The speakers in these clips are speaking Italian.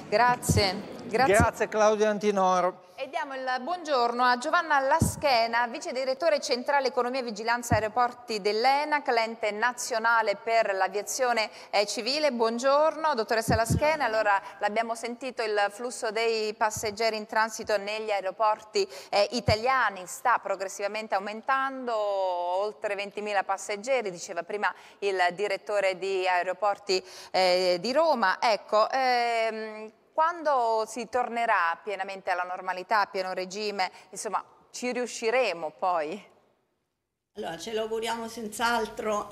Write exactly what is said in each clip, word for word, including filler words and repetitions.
Grazie. Grazie. Grazie Claudia Antinoro. E diamo il buongiorno a Giovanna Laschena, vice direttore centrale economia e vigilanza aeroporti dell'ENAC, l'ente nazionale per l'aviazione eh, civile. Buongiorno dottoressa Laschena. Allora, l'abbiamo sentito, il flusso dei passeggeri in transito negli aeroporti eh, italiani sta progressivamente aumentando, oltre ventimila passeggeri, diceva prima il direttore di aeroporti eh, di Roma. Ecco, ehm, quando si tornerà pienamente alla normalità, a pieno regime, insomma, ci riusciremo poi? Allora, ce lo auguriamo senz'altro.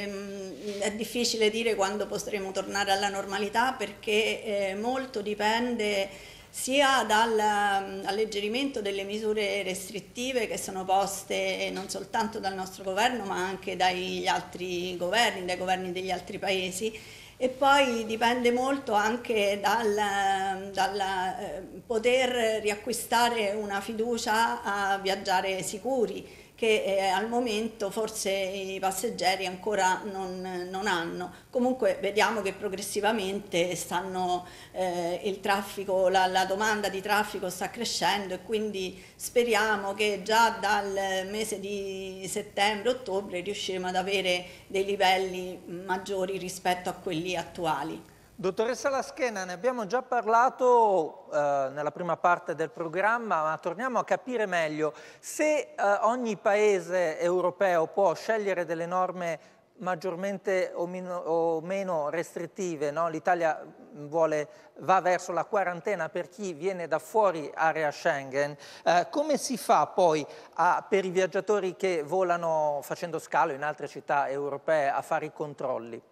Ehm, è difficile dire quando potremo tornare alla normalità perché eh, molto dipende sia dall'alleggerimento delle misure restrittive che sono poste non soltanto dal nostro governo ma anche dagli altri governi, dai governi degli altri paesi. E poi dipende molto anche dal, dal eh, poter riacquistare una fiducia a viaggiare sicuri, che eh, al momento forse i passeggeri ancora non, non hanno. Comunque vediamo che progressivamente stanno, eh, il traffico, la, la domanda di traffico sta crescendo e quindi speriamo che già dal mese di settembre-ottobre riusciremo ad avere dei livelli maggiori rispetto a quelli attuali. Dottoressa Laschena, ne abbiamo già parlato eh, nella prima parte del programma, ma torniamo a capire meglio. Se eh, ogni paese europeo può scegliere delle norme maggiormente o, meno, o meno restrittive, no? L'Italia vuole, va verso la quarantena per chi viene da fuori area Schengen, eh, come si fa poi a, per i viaggiatori che volano facendo scalo in altre città europee a fare i controlli?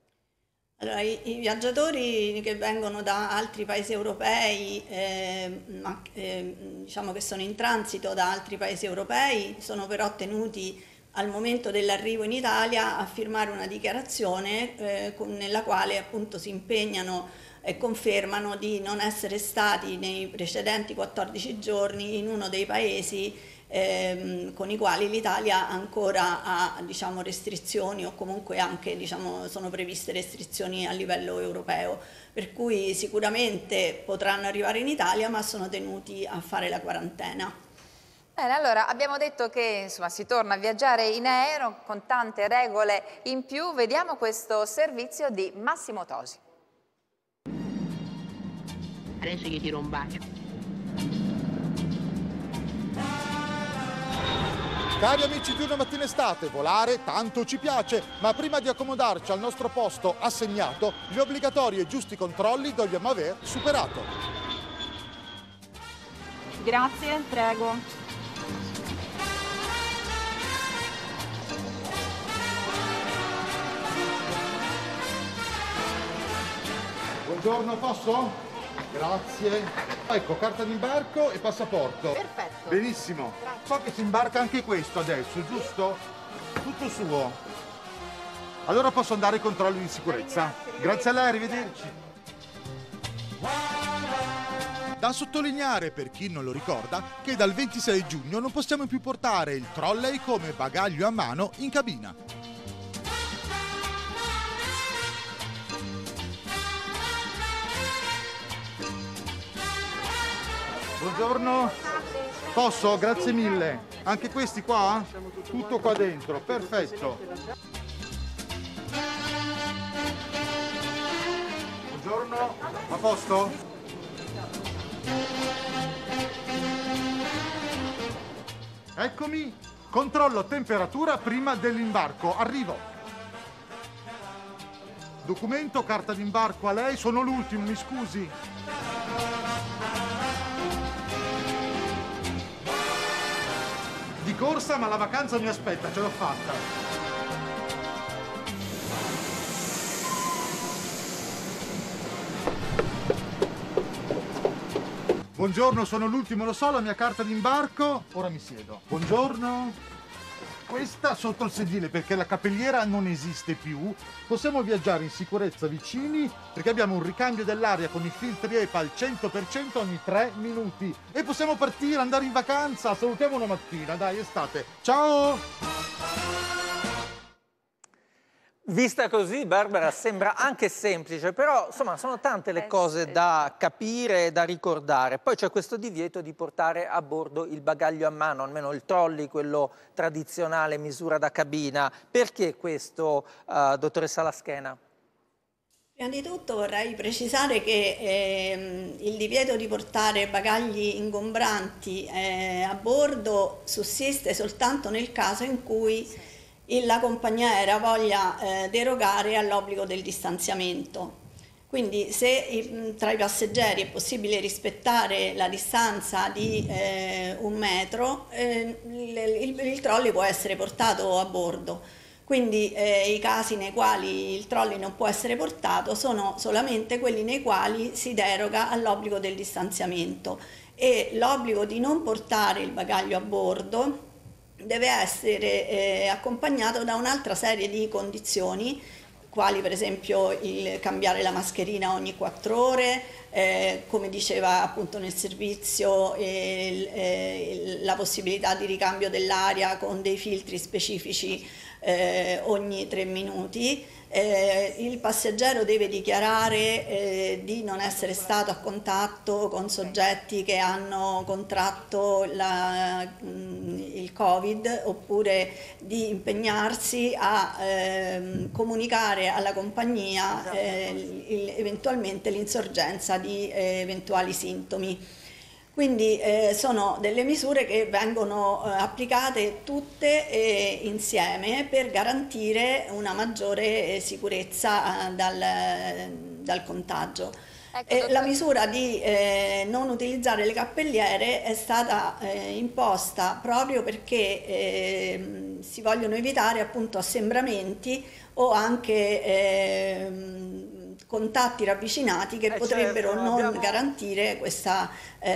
Allora, i, i viaggiatori che vengono da altri paesi europei, eh, ma, eh, diciamo che sono in transito da altri paesi europei, sono però tenuti al momento dell'arrivo in Italia a firmare una dichiarazione eh, con, nella quale appunto si impegnano e confermano di non essere stati nei precedenti quattordici giorni in uno dei paesi Ehm, con i quali l'Italia ancora ha, diciamo, restrizioni o comunque anche, diciamo, sono previste restrizioni a livello europeo, per cui sicuramente potranno arrivare in Italia ma sono tenuti a fare la quarantena. Bene, allora abbiamo detto che insomma, si torna a viaggiare in aereo con tante regole in più. Vediamo questo servizio di Massimo Tosi. Adesso gli tiro un bacio. Cari amici di Una Mattina Estate, volare tanto ci piace, ma prima di accomodarci al nostro posto assegnato, gli obbligatori e giusti controlli dobbiamo aver superato. Grazie, prego. Buongiorno, posso? Grazie. Ecco, carta d'imbarco e passaporto. Perfetto. Benissimo. So che si imbarca anche questo adesso, giusto? Tutto suo. Allora posso andare ai controlli di sicurezza. Grazie a lei, arrivederci. Da sottolineare, per chi non lo ricorda, che dal ventisei giugno non possiamo più portare il trolley come bagaglio a mano in cabina. Buongiorno. Posso? Grazie mille. Anche questi qua? Tutto qua dentro. Perfetto. Buongiorno. A posto? Eccomi. Controllo temperatura prima dell'imbarco. Arrivo. Documento, carta d'imbarco a lei. Sono l'ultimo, mi scusi. Di corsa, ma la vacanza mi aspetta, ce l'ho fatta. Buongiorno, sono l'ultimo, lo so, la mia carta d'imbarco. Ora mi siedo. Buongiorno. Questa sotto il sedile perché la cappelliera non esiste più. Possiamo viaggiare in sicurezza vicini perché abbiamo un ricambio dell'aria con i filtri E P A al cento per cento ogni tre minuti. E possiamo partire, andare in vacanza. Salutiamo una mattina, dai, estate. Ciao! Vista così, Barbara, sembra anche semplice, però insomma sono tante le cose da capire e da ricordare. Poi c'è questo divieto di portare a bordo il bagaglio a mano, almeno il trolley, quello tradizionale, misura da cabina. Perché questo, uh, dottoressa Laschena? Prima di tutto vorrei precisare che ehm, il divieto di portare bagagli ingombranti eh, a bordo sussiste soltanto nel caso in cui la compagnia aerea voglia eh, derogare all'obbligo del distanziamento. Quindi se i, tra i passeggeri è possibile rispettare la distanza di eh, un metro, eh, il, il, il trolley può essere portato a bordo. Quindi eh, i casi nei quali il trolley non può essere portato sono solamente quelli nei quali si deroga all'obbligo del distanziamento, e l'obbligo di non portare il bagaglio a bordo deve essere eh, accompagnato da un'altra serie di condizioni, quali per esempio il cambiare la mascherina ogni quattro ore, eh, come diceva appunto nel servizio, eh, eh, la possibilità di ricambio dell'aria con dei filtri specifici eh, ogni tre minuti. Eh, il passeggero deve dichiarare eh, di non essere stato a contatto con soggetti che hanno contratto la, mh, il Covid, oppure di impegnarsi a eh, comunicare alla compagnia eh, il, eventualmente l'insorgenza di eh, eventuali sintomi. Quindi eh, sono delle misure che vengono eh, applicate tutte eh, insieme per garantire una maggiore eh, sicurezza eh, dal, dal contagio. Ecco, eh, la misura di eh, non utilizzare le cappelliere è stata eh, imposta proprio perché eh, si vogliono evitare appunto assembramenti o anche eh, contatti ravvicinati che eh potrebbero certo, non abbiamo, garantire questa,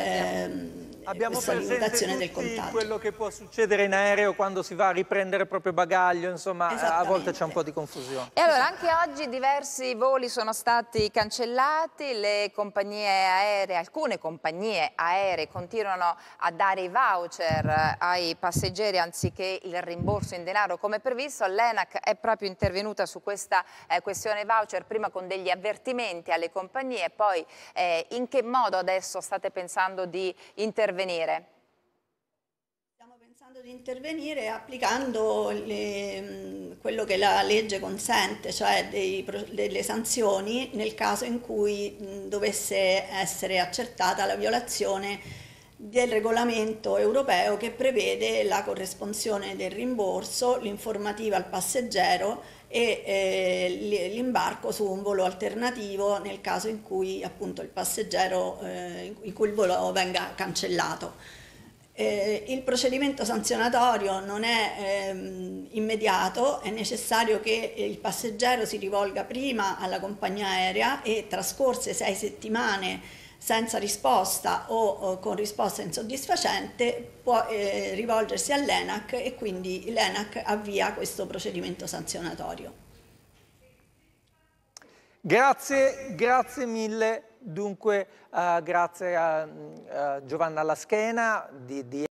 eh, abbiamo questa limitazione del contagio. Quello che può succedere in aereo quando si va a riprendere il proprio bagaglio, insomma a volte c'è un po' di confusione. E allora anche oggi diversi voli sono stati cancellati, le compagnie aeree, alcune compagnie aeree continuano a dare i voucher ai passeggeri anziché il rimborso in denaro come previsto. L'ENAC è proprio intervenuta su questa eh, questione voucher, prima con degli avvertimenti alle compagnie, poi eh, in che modo adesso state pensando di intervenire? Stiamo pensando di intervenire applicando le, quello che la legge consente, cioè dei, delle sanzioni nel caso in cui mh, dovesse essere accertata la violazione del regolamento europeo che prevede la corresponsione del rimborso, l'informativa al passeggero e eh, l'imbarco su un volo alternativo nel caso in cui appunto il passeggero eh, in cui il volo venga cancellato. Eh, il procedimento sanzionatorio non è ehm, immediato, è necessario che il passeggero si rivolga prima alla compagnia aerea e trascorse sei settimane senza risposta o, o con risposta insoddisfacente può eh, rivolgersi all'ENAC e quindi l'ENAC avvia questo procedimento sanzionatorio. Grazie, grazie mille. Dunque, uh, grazie a uh, Giovanna Laschena di, di